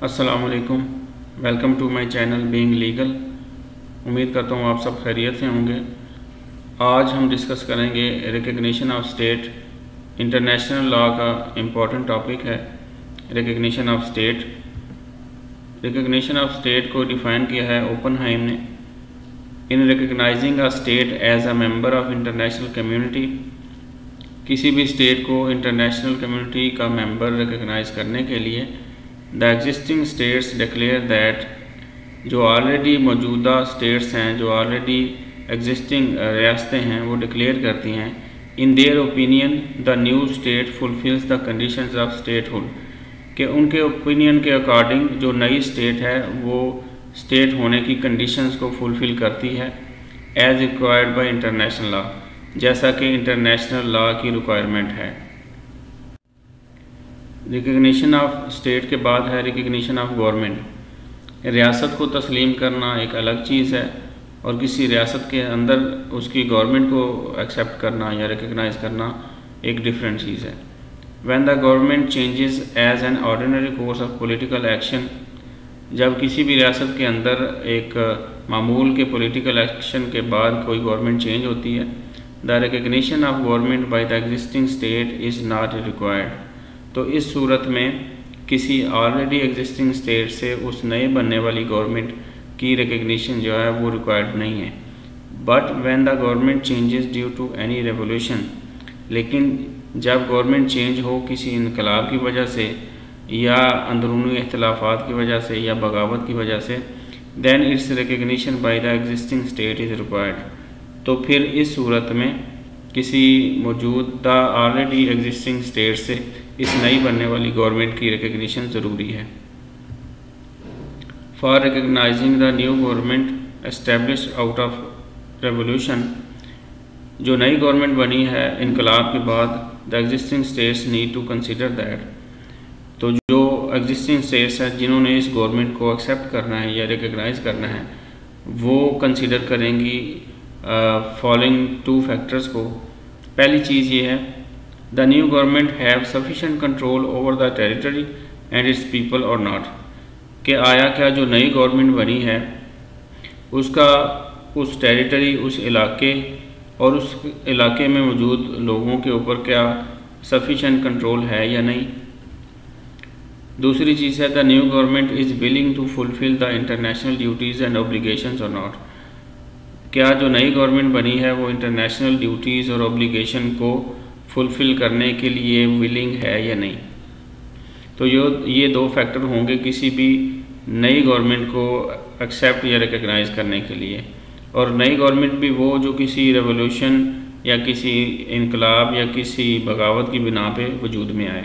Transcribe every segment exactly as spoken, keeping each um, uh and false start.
अस्सलाम वालेकुम, welcome to my channel being legal. उम्मीद करता हूँ आप सब खैरियत से होंगे। आज हम डिस्कस करेंगे recognition of state. International law का इम्पोर्टेंट टॉपिक है recognition of state. Recognition of state को डिफ़ाइन किया है ओपनहाइम ने। In recognizing a state as a member of international community, किसी भी स्टेट को इंटरनेशनल कम्युनिटी का मेंबर रिकग्नाइज करने के लिए the existing states declare that, जो ऑलरेडी मौजूदा स्टेट्स हैं, जो ऑलरेडी एग्जिस्टिंग रियासतें हैं, वो डिक्लेयर करती हैं in their opinion the new state fulfils the conditions of statehood, कि उनके ओपिनियन के अकॉर्डिंग जो नई स्टेट है वो स्टेट होने की कंडीशंस को फुलफ़िल करती है as required by international law, जैसा कि इंटरनेशनल लॉ की रिक्वायरमेंट है। रिकग्निशन ऑफ स्टेट के बाद है रिकग्निशन ऑफ गवर्नमेंट। रियासत को तस्लीम करना एक अलग चीज़ है और किसी रियासत के अंदर उसकी गवर्नमेंट को एक्सेप्ट करना या रिकग्नाइज करना एक डिफरेंट चीज़ है। When the government changes as an ordinary course of political action, जब किसी भी रियासत के अंदर एक मामूल के पॉलिटिकल एक्शन के बाद कोई गवर्नमेंट चेंज होती है, the recognition of government by the existing state is not required. तो इस सूरत में किसी ऑलरेडी एग्जिस्टिंग स्टेट से उस नए बनने वाली गवर्नमेंट की रिकग्निशन जो है वो रिक्वायर्ड नहीं है। But when the government changes due to any revolution, लेकिन जब गवर्नमेंट चेंज हो किसी इनकलाब की वजह से या अंदरूनी इख्तिलाफात की वजह से या बगावत की वजह से, then its recognition by the existing state is required. तो फिर इस सूरत में किसी मौजूदा ऑलरेडी एग्जिस्टिंग स्टेट से इस नई बनने वाली गवर्नमेंट की रिकग्निशन ज़रूरी है। For recognizing the new government established out of revolution, जो नई गवर्नमेंट बनी है इनकलाब के बाद, the existing states need to consider that. तो जो एग्जिस्टिंग स्टेट्स हैं जिन्होंने इस गवर्नमेंट को एक्सेप्ट करना है या रिकग्नाइज करना है, वो कंसिडर करेंगी फॉलोइंग टू फैक्टर्स को। पहली चीज़ ये है, the new government have sufficient control over the territory and its people और नॉट, कि आया क्या जो नई गवर्नमेंट बनी है उसका उस टेरिटरी, उस इलाके और उस इलाके में मौजूद लोगों के ऊपर क्या सफिशेंट कंट्रोल है या नहीं। दूसरी चीज़ है, the new government is willing to fulfil the international duties and obligations or not, क्या जो नई गवर्नमेंट बनी है वो इंटरनेशनल ड्यूटीज़ और ऑब्लिगेशन को फुलफ़िल करने के लिए विलिंग है या नहीं। तो यो ये दो फैक्टर होंगे किसी भी नई गवर्नमेंट को एक्सेप्ट या रिकग्नाइज करने के लिए। और नई गवर्नमेंट भी वो जो किसी रेवोल्यूशन या किसी इनकलाब या किसी बगावत की बिना पे वजूद में आए।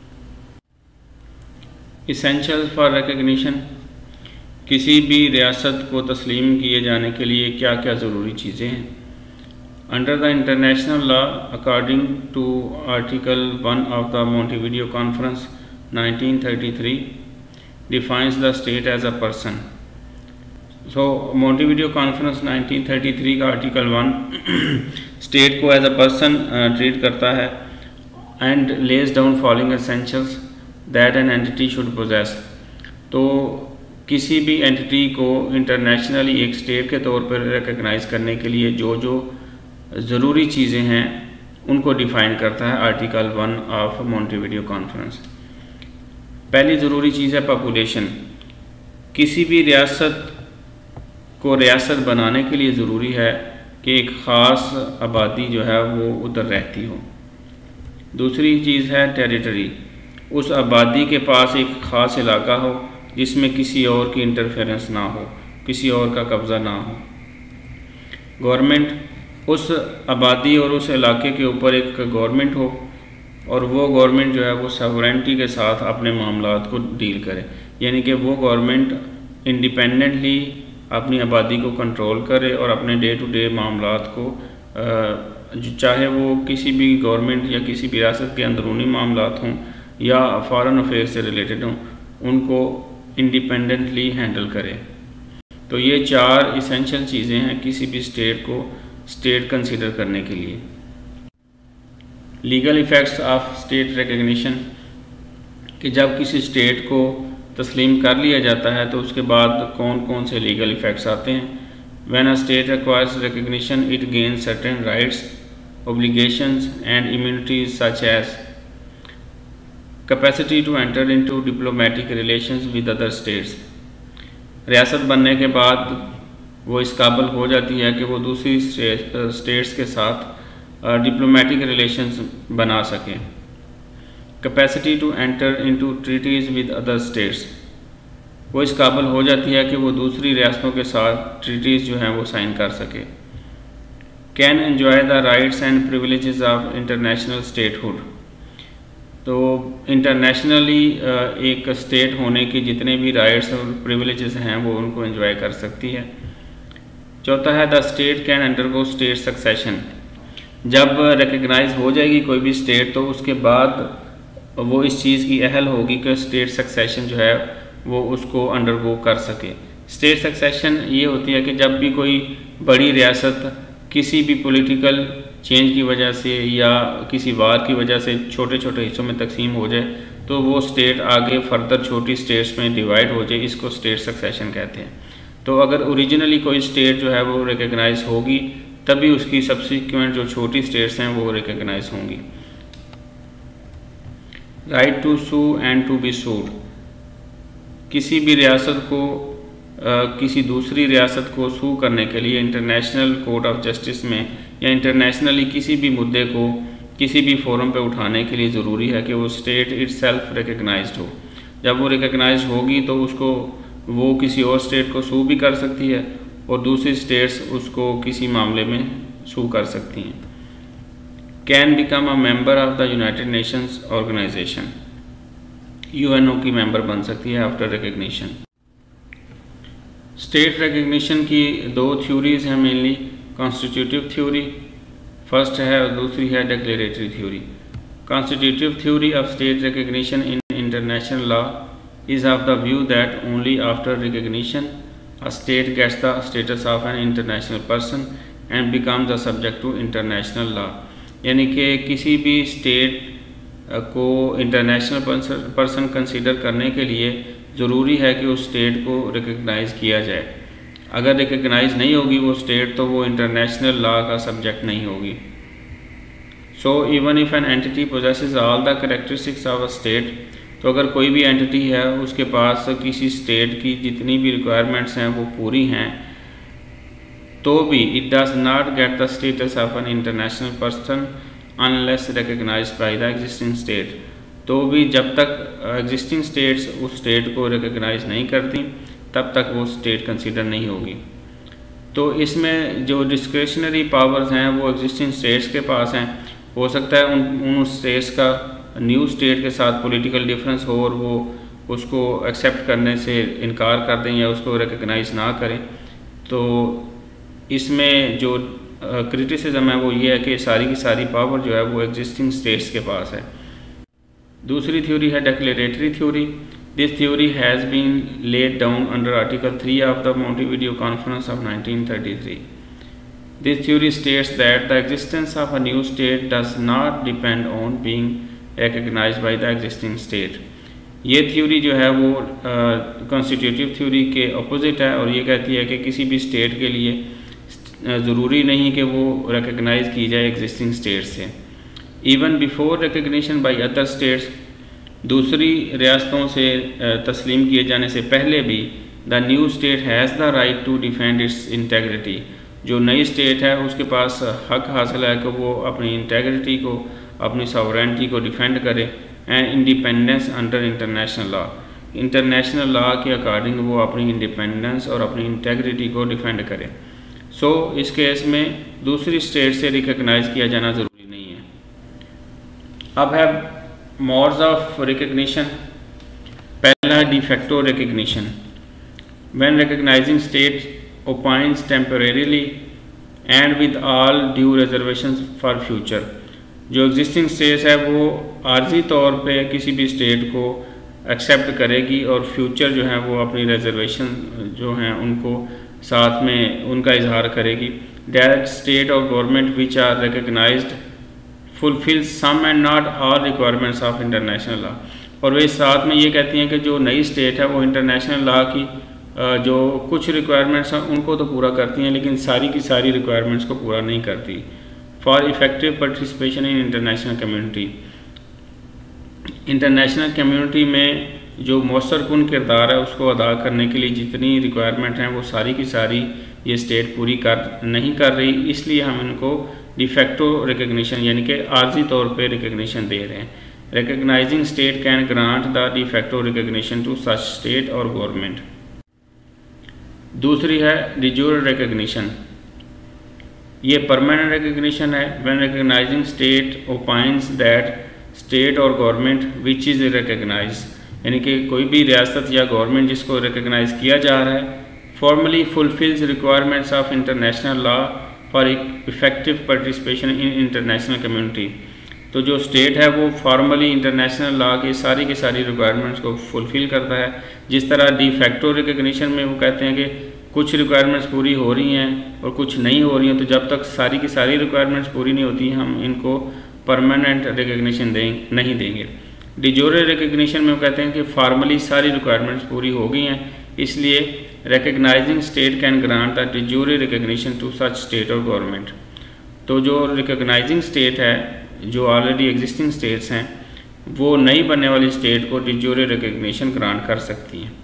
इसेंशियल्स फॉर रिकग्निशन, किसी भी रियासत को तस्लीम किए जाने के लिए क्या क्या ज़रूरी चीज़ें हैं। Under the international law, according to article one of the Montevideo conference nineteen thirty three, defines the state as a person. So Montevideo conference nineteen thirty three का आर्टिकल वन स्टेट को एज अ पर्सन ट्रीट करता है and lays down following essentials that an entity should possess. तो किसी भी entity को internationally एक state के तौर पर रिकग्नाइज करने के लिए जो जो ज़रूरी चीज़ें हैं उनको डिफ़ाइन करता है article one of Montevideo conference. पहली ज़रूरी चीज़ है पॉपुलेशन। किसी भी रियासत को रियासत बनाने के लिए ज़रूरी है कि एक ख़ास आबादी जो है वो उधर रहती हो। दूसरी चीज़ है टेरिटरी, उस आबादी के पास एक ख़ास इलाका हो जिसमें किसी और की इंटरफेरेंस ना हो, किसी और का कब्ज़ा ना हो। गवर्नमेंट, उस आबादी और उस इलाके के ऊपर एक गवर्नमेंट हो और वो गवर्नमेंट जो है वो सॉवरेनिटी के साथ अपने मामलात को डील करे, यानी कि वो गवर्नमेंट इंडिपेंडेंटली अपनी आबादी को कंट्रोल करे और अपने डे टू डे मामलात को, चाहे वो किसी भी गवर्नमेंट या किसी भी रियासत के अंदरूनी मामलात हों या फॉरेन अफेयर्स से रिलेटेड हों, उनको इंडिपेंडेंटली हैंडल करे। तो ये चार इसेंशियल चीज़ें हैं किसी भी स्टेट को स्टेट कंसीडर करने के लिए। Legal effects of state recognition, कि जब किसी स्टेट को तस्लीम कर लिया जाता है तो उसके बाद कौन कौन से लीगल इफ़ेक्ट्स आते हैं। When a state acquires recognition it gain certain rights, obligations and immunities such as capacity to enter into diplomatic relations with other states। रियासत बनने के बाद वो इस काबिल हो जाती है कि वो दूसरी स्टेट्स के साथ डिप्लोमेटिक रिलेशंस बना सकें। Capacity to enter into treaties with other states, वो इस काबिल हो जाती है कि वो दूसरी रियासतों के साथ ट्रीटीज़ जो हैं वो साइन कर सके। Can enjoy the rights and privileges of international statehood, तो इंटरनेशनली एक स्टेट होने के जितने भी राइट्स और प्रिविलेजेस हैं वो उनको एंजॉय कर सकती है। चौथा है the state can undergo state succession, जब रिकग्नाइज हो जाएगी कोई भी स्टेट तो उसके बाद वो इस चीज़ की अहल होगी कि स्टेट सक्सेशन जो है वो उसको अंडरगो कर सके। स्टेट सक्सेशन ये होती है कि जब भी कोई बड़ी रियासत किसी भी पॉलिटिकल चेंज की वजह से या किसी वार की वजह से छोटे छोटे हिस्सों में तकसीम हो जाए तो वो स्टेट आगे फर्दर छोटी स्टेट्स में डिवाइड हो जाए, इसको स्टेट सक्सेशन कहते हैं। तो अगर ओरिजिनली कोई स्टेट जो है वो रिकग्नाइज होगी तभी उसकी सब्सिक्वेंट जो छोटी स्टेट्स हैं वो रिकग्नाइज होंगी। Right to sue and to be sued, किसी भी रियासत को Uh, किसी दूसरी रियासत को सू करने के लिए इंटरनेशनल कोर्ट ऑफ जस्टिस में या इंटरनेशनली किसी भी मुद्दे को किसी भी फोरम पे उठाने के लिए ज़रूरी है कि वो स्टेट इटसेल्फ रिकग्नाइज्ड हो। जब वो रिकग्नाइज होगी तो उसको वो किसी और स्टेट को सू भी कर सकती है और दूसरी स्टेट्स उसको किसी मामले में सू कर सकती हैं। Can become a member of the United Nations organization, U N O की मेंबर बन सकती है आफ्टर रिकग्निशन। स्टेट रिकग्निशन की दो थ्योरीज हैं मेनली, कॉन्स्टिट्यूटिव थ्योरी फर्स्ट है और दूसरी है declaratory theory. Constitutive theory of state recognition in international law is of the view that only after recognition a state gets the status of an international person and becomes the subject to international law, यानी कि किसी भी state को international person consider करने के लिए ज़रूरी है कि उस स्टेट को रिकग्नाइज़ किया जाए। अगर रिकग्नाइज़ नहीं होगी वो स्टेट तो वो इंटरनेशनल लॉ का सब्जेक्ट नहीं होगी। So even if an entity possesses all the characteristics of a state, तो अगर कोई भी एंटिटी है उसके पास किसी स्टेट की जितनी भी रिक्वायरमेंट्स हैं वो पूरी हैं तो भी it does not get the status of an international person unless recognized by the existing state, तो भी जब तक एग्जिस्टिंग स्टेट्स उस स्टेट को रिकग्नाइज नहीं करती तब तक वो स्टेट कंसीडर नहीं होगी। तो इसमें जो डिस्क्रिशनरी पावर्स हैं वो एग्जिस्टिंग स्टेट्स के पास हैं। हो सकता है उन उन स्टेट्स का न्यू स्टेट के साथ पॉलिटिकल डिफरेंस हो और वो उसको एक्सेप्ट करने से इनकार कर दें या उसको रिकग्नाइज ना करें। तो इसमें जो क्रिटिसिज्म है वो ये है कि सारी की सारी पावर जो है वो एग्जिस्टिंग स्टेट्स के पास है। दूसरी थ्योरी है declaratory theory. This theory has been laid down under article three of the Montevideo conference of nineteen thirty three. This theory states that the existence of a new state does not depend on being recognized by the existing state. ये theory जो है वो constitutive theory के opposite है और ये कहती है कि किसी भी स्टेट के लिए ज़रूरी नहीं कि वो रिकग्नाइज की जाए एग्जिस्टिंग स्टेट से। Even before recognition by other states, दूसरी रियासतों से तस्लीम किए जाने से पहले भी the new state has the right to defend its integrity. जो नई स्टेट है उसके पास हक हासिल है कि वो अपनी इंटेग्रिटी को, अपनी सॉवरेनिटी को डिफेंड करे and independence under international law. International law के अकॉर्डिंग वो अपनी इंडिपेंडेंस और अपनी इंटेग्रिटी को डिफेंड करे। सो so, इस केस में दूसरी स्टेट से रिकग्नाइज किया जाना ज़रूरी नहीं है। अब है मोड्स ऑफ रिकग्निशन। पहला है de facto recognition. When recognizing state opines temporarily and with all due reservations for future. जो एग्जिस्टिंग स्टेट है वो आर्जी तौर पे किसी भी स्टेट को एक्सेप्ट करेगी और फ्यूचर जो है वो अपनी रिजर्वेशन जो हैं उनको साथ में उनका इजहार करेगी। That state or government which are recognized fulfil some and not all requirements of international law. और वे साथ में ये कहती हैं कि जो नई स्टेट है वो इंटरनेशनल लॉ की जो कुछ रिक्वायरमेंट्स हैं उनको तो पूरा करती हैं, लेकिन सारी की सारी रिक्वायरमेंट्स को पूरा नहीं करती। For effective participation in international community, international community में जो मौसर कुन किरदार है उसको अदा करने के लिए जितनी रिक्वायरमेंट हैं वो सारी की सारी ये स्टेट पूरी कर नहीं कर रही, इसलिए हम इनको डिफेक्टो रिकग्निशन यानी कि आर्जी तौर पे रिकग्निशन दे रहे हैं। Recognizing state can grant the de facto recognition to such state or government. दूसरी है डिजूर रिकग्निशन, ये परमानेंट रिकग्निशन है। When recognizing state opines that state or government which is recognize, यानी कि कोई भी रियासत या गवर्नमेंट जिसको रिकग्नाइज किया जा रहा है formally fulfils requirements of international law for effective participation in international community. तो जो स्टेट है वो फॉर्मली इंटरनेशनल लॉ की सारी की सारी रिक्वायरमेंट्स को फुलफ़िल करता है। जिस तरह डी फैक्टो रिकग्निशन में वो कहते हैं कि कुछ रिक्वायरमेंट्स पूरी हो रही हैं और कुछ नहीं हो रही हैं, तो जब तक सारी की सारी रिक्वायरमेंट्स पूरी नहीं होती हम इनको परमानेंट रिकग्निशन दें नहीं देंगे। डिजोरे रिकग्निशन में वो कहते हैं कि फॉर्मली सारी रिक्वायरमेंट्स पूरी हो गई हैं, इसलिए recognizing state can grant the de jure recognition to such state or government. तो जो रिकग्नाइजिंग स्टेट है, जो ऑलरेडी एग्जिस्टिंग स्टेट्स हैं, वो नई बनने वाली स्टेट को डिजोरे रिकग्निशन ग्रांट कर सकती हैं।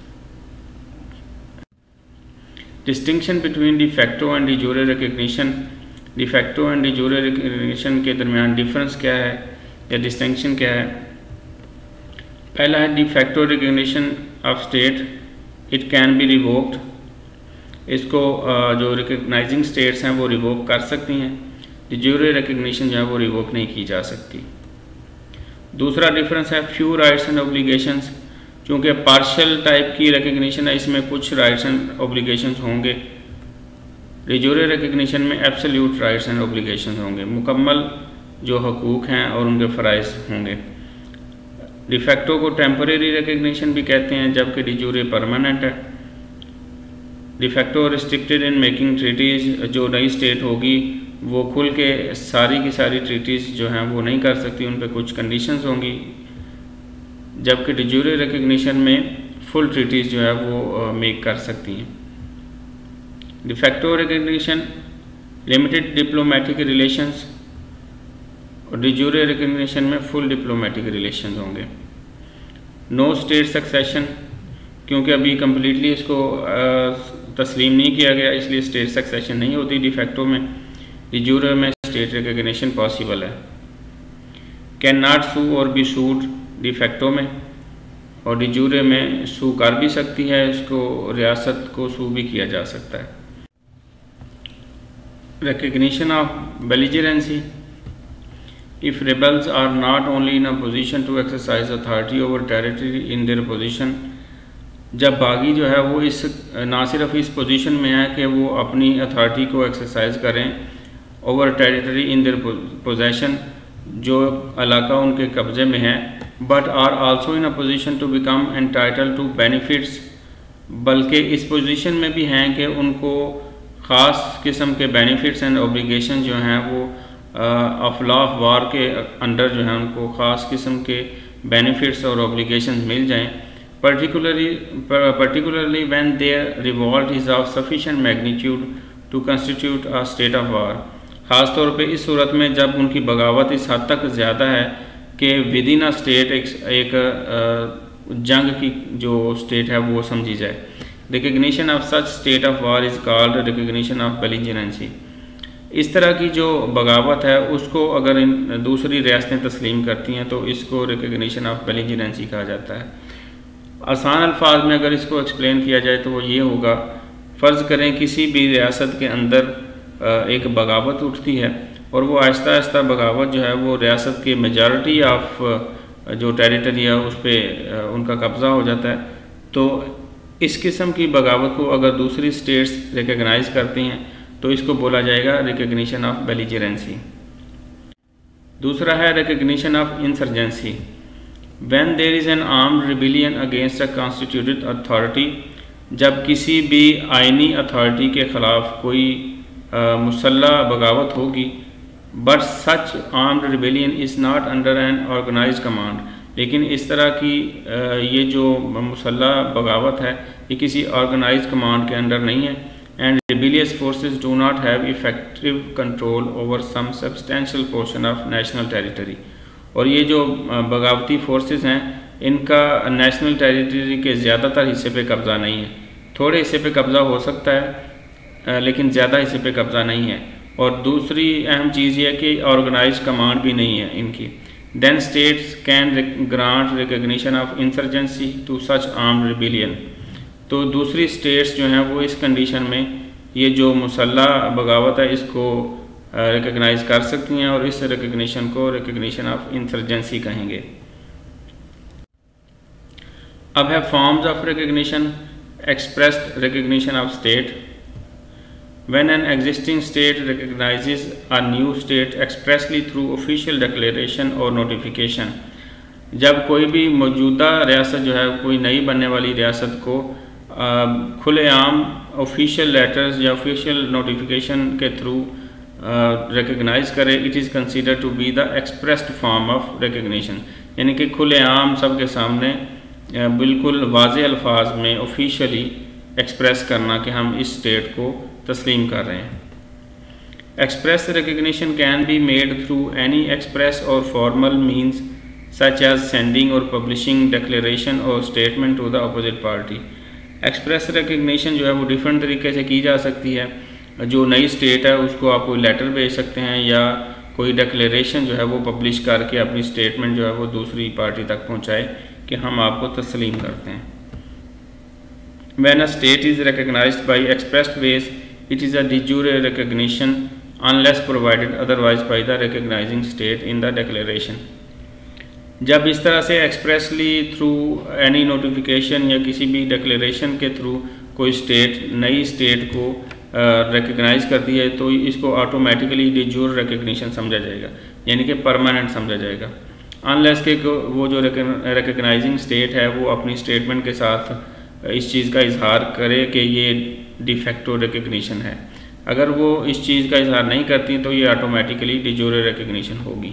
Distinction between de facto and de jure recognition, de facto and de jure recognition के दरमियान डिफरेंस क्या है या डिस्टिंक्शन क्या है? पहला है de facto recognition of state, it can be revoked, इसको जो रिकग्नाइजिंग स्टेट्स हैं वो रिवोक कर सकती हैं। डिजोरे रिकग्निशन जो है वो रिवोक नहीं की जा सकती। दूसरा डिफरेंस है फ्यू राइट्स एंड ऑब्लिगेशंस, चूँकि पार्शियल टाइप की रिकग्निशन है इसमें कुछ राइट्स एंड ऑब्लिगेशंस होंगे, डिजोरे रिकग्निशन में एब्सोल्यूट राइट्स एंड ऑब्लिगेशंस होंगे, मुकम्मल जो हकूक़ हैं और उनके फ़राइज़ होंगे। डिफेक्टो को टेम्परेरी रिकग्निशन भी कहते हैं जबकि डिजोरे परमानेंट है। De facto restricted in making treaties, जो नई स्टेट होगी वो खुल के सारी की सारी ट्रीटीज़ जो हैं वो नहीं कर सकती, उन पर कुछ कंडीशंस होंगी, जबकि डिजोरे रिकग्निशन में फुल ट्रीटीज़ जो है वो मेक कर सकती हैं। De facto recognition limited diplomatic relations और डिजोरे रिकग्निशन में फुल डिप्लोमेटिक रिलेशंस होंगे। नो स्टेट सक्सेशन, क्योंकि अभी कम्प्लीटली इसको तस्लीम नहीं किया गया इसलिए स्टेट सक्सेशन नहीं होती डिफेक्टो में। डिजोरे में स्टेट रिकग्निशन पॉसिबल है। Can not sue or be sued de facto में, और डिजोरे में सू कर भी सकती है, इसको रियासत को सू भी किया जा सकता है। Recognition of belligerency, if rebels are not only in a position to exercise authority over territory in their position, जब बागी जो है वो इस ना सिर्फ इस पोजीशन में है कि वो अपनी अथॉरिटी को एक्सरसाइज करें over territory in their possession, जो इलाका उनके कब्ज़े में है, but are also in a position to become entitle to benefits, बल्कि इस पोजीशन में भी हैं कि उनको ख़ास किस्म के बेनिफिट्स एंड ऑब्लिगेशन जो हैं वो ऑफ लॉ ऑफ वार के अंडर जो है उनको ख़ास किस्म के बेनिफिट्स और ऑब्लिगेशंस मिल जाएं, particularly particularly when their revolt is of sufficient magnitude to constitute a state of war. ख़ास तौर पे इस सूरत में जब उनकी बगावत इस हद तक ज़्यादा है कि विद इन अ स्टेट एक, एक आ, जंग की जो स्टेट है वो समझी जाए। Recognition of such state of war is called recognition of belligerency. इस तरह की जो बगावत है उसको अगर इन दूसरी रियासतें तस्लीम करती हैं तो इसको रिकग्निशन ऑफ बेलिजरेंसी कहा जाता है। आसान अल्फाज में अगर इसको एक्सप्लेन किया जाए तो वो ये होगा, फ़र्ज़ करें किसी भी रियासत के अंदर एक बगावत उठती है और वो आहिस्ता आहिस्ता बगावत जो है वो रियासत की मेजॉरिटी ऑफ जो टेरिटरी है उस पर उनका कब्ज़ा हो जाता है, तो इस किस्म की बगावत को अगर दूसरी स्टेट्स रिकग्नाइज करती हैं तो इसको बोला जाएगा रिकग्निशन ऑफ बेलिजरेंसी। दूसरा है recognition of insurgency, when there is an armed rebellion against a constituted authority, जब किसी भी आइनी अथॉरिटी के ख़िलाफ़ कोई मुसल्लह बगावत होगी, but such armed rebellion is not under an organize command, लेकिन इस तरह की ये जो मुसल्लह बगावत है ये किसी ऑर्गेनाइज कमांड के अंडर नहीं है। And rebellious forces do not have effective control over some substantial portion of national territory. और ये जो बगावती फोर्सेस हैं इनका नेशनल टेरिटरी के ज़्यादातर हिस्से पे कब्ज़ा नहीं है, थोड़े हिस्से पे कब्ज़ा हो सकता है लेकिन ज़्यादा हिस्से पे कब्ज़ा नहीं है। और दूसरी अहम चीज़ ये है कि ऑर्गेनाइज कमांड भी नहीं है इनकी। Then states can grant recognition of insurgency to such armed rebellion. तो दूसरी स्टेट्स जो हैं वो इस कंडीशन में ये जो मुसल्लह बगावत है इसको रिकग्नाइज कर सकती हैं और इस रिकग्निशन को रिकग्निशन ऑफ इंसर्जेंसी कहेंगे। अब है forms of recognition. Expressed recognition of state. When an existing state recognizes a new state expressly through official declaration or notification, जब कोई भी मौजूदा रियासत जो है कोई नई बनने वाली रियासत को खुलेआम ऑफिशियल लेटर्स या ऑफिशियल नोटिफिकेशन के थ्रू रिकग्नाइज करे, it is considered to be the expressed form of recognition. यानी कि खुलेआम सबके सामने बिल्कुल वाज़े अल्फाज में ऑफिशियली एक्सप्रेस करना कि हम इस स्टेट को तस्लीम कर रहे हैं। Express recognition can be made through any express or formal means such as sending or publishing declaration or statement to the opposite party. Express recognition जो है वो डिफरेंट तरीके से की जा सकती है। जो नई स्टेट है उसको आप कोई लेटर भेज सकते हैं या कोई डिक्लेरेशन जो है वो पब्लिश करके अपनी स्टेटमेंट जो है वो दूसरी पार्टी तक पहुँचाए कि हम आपको तस्लीम करते हैं। When a state is recognized by expressed ways, it is a de jure recognition unless provided otherwise by the recognizing state in the declaration। जब इस तरह से एक्सप्रेसली थ्रू एनी नोटिफिकेशन या किसी भी डिक्लेरेशन के थ्रू कोई स्टेट नई स्टेट को रिकग्नाइज uh, करती है तो इसको ऑटोमेटिकली de jure recognition समझा जाएगा, यानी कि परमानेंट समझा जाएगा। अनलेस के वो जो रिकग्नाइजिंग स्टेट है वो अपनी स्टेटमेंट के साथ इस चीज़ का इजहार करे कि ये डिफेक्टो रिकग्निशन है। अगर वो इस चीज़ का इजहार नहीं करती तो ये ऑटोमेटिकली de jure रिकग्निशन होगी।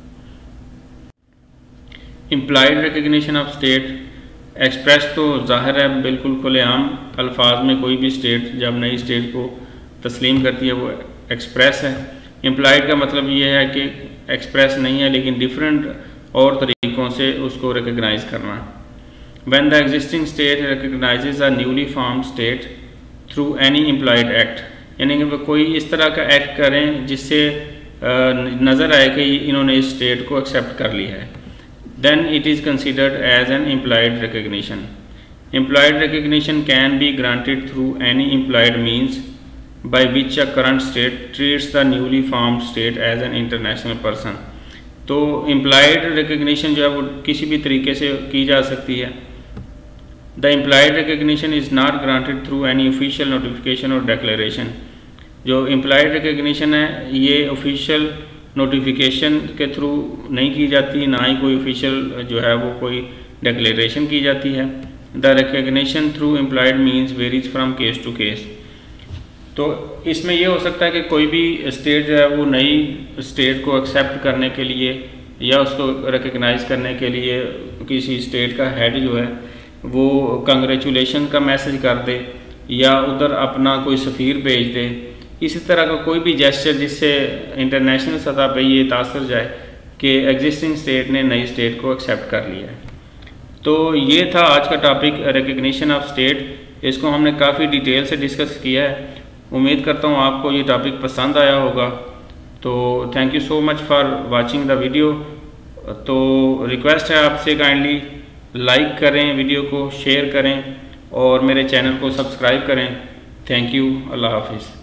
Implied recognition of state. Express तो ज़ाहिर है बिल्कुल खुलेआम अल्फाज में कोई भी स्टेट जब नई स्टेट को तस्लीम करती है वो एक्सप्रेस है। इम्प्लाइड का मतलब ये है कि एक्सप्रेस नहीं है लेकिन डिफरेंट और तरीक़ों से उसको रिकग्नाइज करना। When the existing state recognizes a newly formed state through any implied act, यानी कि वो कोई इस तरह का एक्ट करें जिससे नज़र आए कि इन्होंने इस स्टेट को एक्सेप्ट कर लिया है, then it is considered as an implied recognition। Implied recognition can be granted through any implied means by which a current state treats the newly formed state as an international person। तो implied recognition जो है वो किसी भी तरीके से की जा सकती है। The implied recognition is not granted through any official notification or declaration। जो implied recognition है ये official notification के थ्रू नहीं की जाती, ना ही कोई official जो है वो कोई declaration की जाती है। The recognition through implied means varies from case to case। तो इसमें ये हो सकता है कि कोई भी स्टेट जो है वो नई स्टेट को एक्सेप्ट करने के लिए या उसको रिकग्नाइज करने के लिए किसी स्टेट का हेड जो है वो कंग्रेचुलेशन का मैसेज कर दे या उधर अपना कोई सफ़ीर भेज दे। इसी तरह का कोई भी जेस्चर जिससे इंटरनेशनल सतह पे ये तासर जाए कि एग्जिस्टिंग स्टेट ने नई स्टेट को एक्सेप्ट कर लिया है। तो ये था आज का टॉपिक रिकग्निशन ऑफ स्टेट। इसको हमने काफ़ी डिटेल से डिस्कस किया है। उम्मीद करता हूँ आपको ये टॉपिक पसंद आया होगा। तो thank you so much for watching the video. तो रिक्वेस्ट है आपसे काइंडली लाइक करें, वीडियो को शेयर करें और मेरे चैनल को सब्सक्राइब करें। Thank you. अल्लाह हाफिज़।